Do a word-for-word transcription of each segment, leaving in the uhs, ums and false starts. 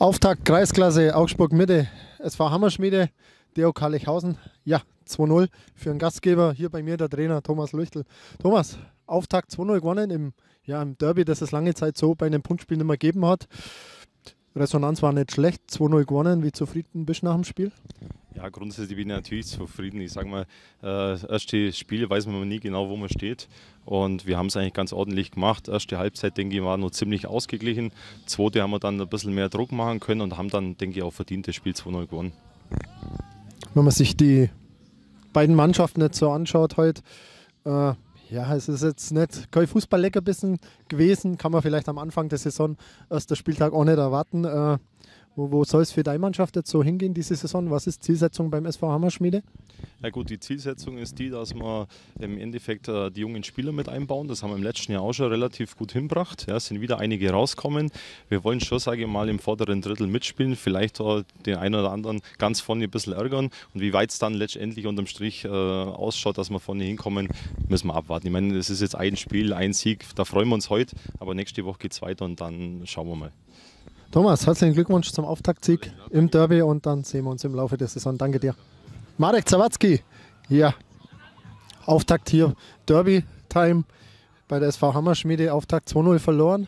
Auftakt Kreisklasse Augsburg Mitte, S V Hammerschmiede, D O K Lechhausen. Ja, zwei null für den Gastgeber. Hier bei mir der Trainer Thomas Lüchtel. Thomas, Auftakt zwei null gewonnen im, ja, im Derby, das es lange Zeit so bei einem Punktspiel nicht mehr gegeben hat. Resonanz war nicht schlecht, zwei null gewonnen. Wie zufrieden bist du nach dem Spiel? Ja, grundsätzlich bin ich natürlich zufrieden. Ich sage mal, äh, erste Spiele weiß man nie genau, wo man steht. Und wir haben es eigentlich ganz ordentlich gemacht. Erste Halbzeit, denke ich, war noch ziemlich ausgeglichen. Zweite haben wir dann ein bisschen mehr Druck machen können und haben dann, denke ich, auch verdient das Spiel zwei null gewonnen. Wenn man sich die beiden Mannschaften jetzt so anschaut heute, äh, ja, es ist jetzt nicht kein Fußball-Leckerbissen gewesen, kann man vielleicht am Anfang der Saison, erster Spieltag auch nicht erwarten. Äh, wo wo soll es für deine Mannschaft jetzt so hingehen diese Saison? Was ist Zielsetzung beim S V Hammerschmiede? Ja gut, die Zielsetzung ist die, dass wir im Endeffekt äh, die jungen Spieler mit einbauen. Das haben wir im letzten Jahr auch schon relativ gut hingebracht. Ja, es sind wieder einige rauskommen. Wir wollen schon, sage ich mal, im vorderen Drittel mitspielen, vielleicht auch den einen oder anderen ganz vorne ein bisschen ärgern. Und wie weit es dann letztendlich unterm Strich äh, ausschaut, dass wir vorne hinkommen, müssen wir abwarten. Ich meine, es ist jetzt ein Spiel, ein Sieg, da freuen wir uns heute, aber nächste Woche geht es weiter und dann schauen wir mal. Thomas, herzlichen Glückwunsch zum Auftaktsieg im Derby und dann sehen wir uns im Laufe der Saison. Danke dir. Marek Zawadzki, ja, Auftakt hier, Derby-Time bei der S V Hammerschmiede, Auftakt zwei null verloren.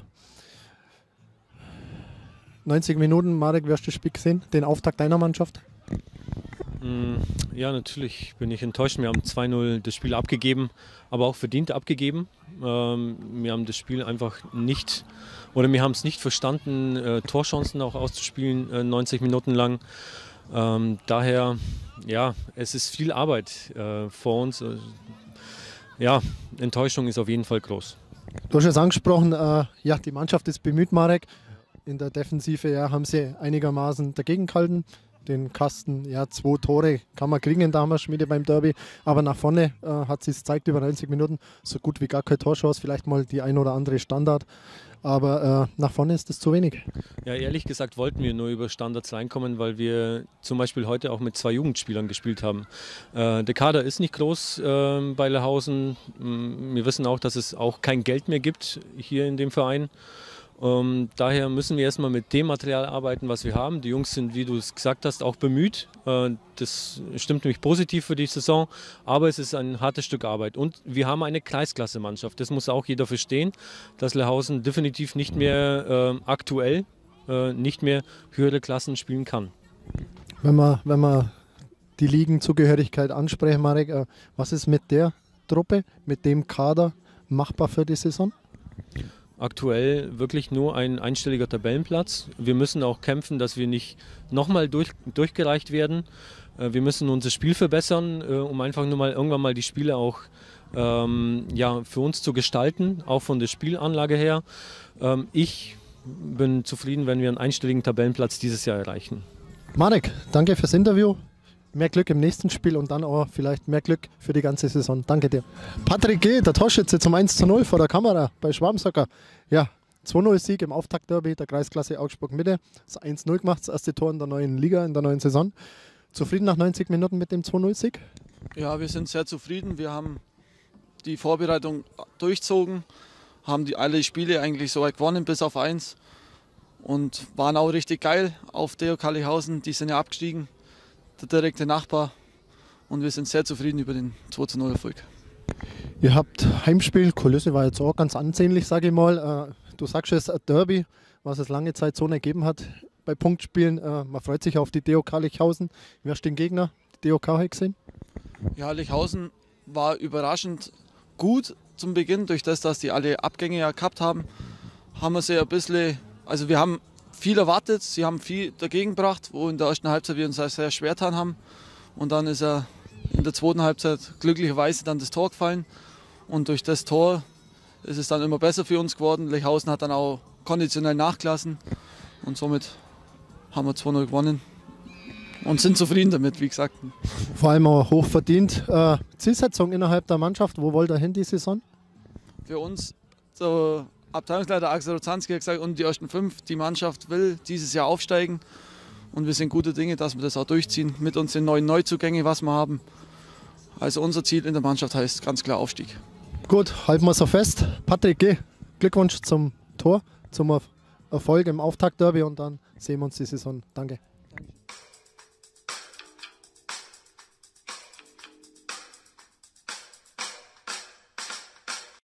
neunzig Minuten, Marek, wirst du das Spiel gesehen, den Auftakt deiner Mannschaft? Ja, natürlich bin ich enttäuscht. Wir haben zwei null das Spiel abgegeben, aber auch verdient abgegeben. Ähm, wir haben das Spiel einfach nicht, oder wir haben es nicht verstanden, äh, Torchancen auch auszuspielen, äh, neunzig Minuten lang. Ähm, daher, ja, es ist viel Arbeit äh, vor uns. Äh, ja, Enttäuschung ist auf jeden Fall groß. Du hast es angesprochen, äh, ja, die Mannschaft ist bemüht, Marek. In der Defensive ja, haben sie einigermaßen dagegen gehalten. Den Kasten, ja, zwei Tore kann man kriegen in der Hammerschmiede beim Derby, aber nach vorne äh, hat sie es gezeigt über neunzig Minuten, so gut wie gar keine Torchance, vielleicht mal die ein oder andere Standard, aber äh, nach vorne ist das zu wenig. Ja, ehrlich gesagt wollten wir nur über Standards reinkommen, weil wir zum Beispiel heute auch mit zwei Jugendspielern gespielt haben. Äh, der Kader ist nicht groß äh, bei Lechhausen, wir wissen auch, dass es auch kein Geld mehr gibt hier in dem Verein. Ähm, daher müssen wir erstmal mit dem Material arbeiten, was wir haben. Die Jungs sind, wie du es gesagt hast, auch bemüht. Äh, das stimmt nämlich positiv für die Saison, aber es ist ein hartes Stück Arbeit. Und wir haben eine Kreisklasse-Mannschaft. Das muss auch jeder verstehen, dass Lechhausen definitiv nicht mehr äh, aktuell, äh, nicht mehr höhere Klassen spielen kann. Wenn man, wenn man die Ligenzugehörigkeit ansprechen, Marek, äh, was ist mit der Truppe, mit dem Kader machbar für die Saison? Aktuell wirklich nur ein einstelliger Tabellenplatz. Wir müssen auch kämpfen, dass wir nicht nochmal durch, durchgereicht werden. Wir müssen unser Spiel verbessern, um einfach nur mal irgendwann mal die Spiele auch ähm, ja, für uns zu gestalten, auch von der Spielanlage her. Ähm, ich bin zufrieden, wenn wir einen einstelligen Tabellenplatz dieses Jahr erreichen. Marek, danke fürs Interview. Mehr Glück im nächsten Spiel und dann auch vielleicht mehr Glück für die ganze Saison. Danke dir. Patrick G., der Torschütze zum eins zu null vor der Kamera bei Schwabensocker. Ja, zwei null Sieg im Auftaktderby der Kreisklasse Augsburg Mitte. Das eins null gemacht, das erste Tor in der neuen Liga, in der neuen Saison. Zufrieden nach neunzig Minuten mit dem zwei null Sieg? Ja, wir sind sehr zufrieden. Wir haben die Vorbereitung durchzogen, haben die alle Spiele eigentlich soweit gewonnen, bis auf eins. Und waren auch richtig geil auf D O K Lechhausen. Die sind ja abgestiegen. Der direkte Nachbar, und wir sind sehr zufrieden über den zwei zu null Erfolg. Ihr habt Heimspiel, Kulisse war jetzt auch ganz ansehnlich, sage ich mal. Du sagst es, ein Derby, was es lange Zeit so nicht gegeben hat bei Punktspielen. Man freut sich auf die D O K Lechhausen. Wie hast du den Gegner, die D O K, gesehen? Ja, Lechhausen war überraschend gut zum Beginn, durch das, dass die alle Abgänge ja gehabt haben. Haben wir sie ein bisschen, also wir haben viel erwartet, sie haben viel dagegen gebracht, wo in der ersten Halbzeit wir uns sehr schwer getan haben. Und dann ist er in der zweiten Halbzeit glücklicherweise dann das Tor gefallen. Und durch das Tor ist es dann immer besser für uns geworden. Lechhausen hat dann auch konditionell nachgelassen. Und somit haben wir zwei null gewonnen und sind zufrieden damit, wie gesagt. Vor allem auch hoch verdient. Äh, Zielsetzung innerhalb der Mannschaft, wo wollt ihr hin die Saison? Für uns so Abteilungsleiter Axel Rozanski hat gesagt, und die ersten fünf, die Mannschaft will dieses Jahr aufsteigen. Und wir sind gute Dinge, dass wir das auch durchziehen mit unseren neuen Neuzugängen, was wir haben. Also unser Ziel in der Mannschaft heißt ganz klar Aufstieg. Gut, halten wir so fest. Patrick G., Glückwunsch zum Tor, zum Erfolg im Auftaktderby und dann sehen wir uns die Saison. Danke.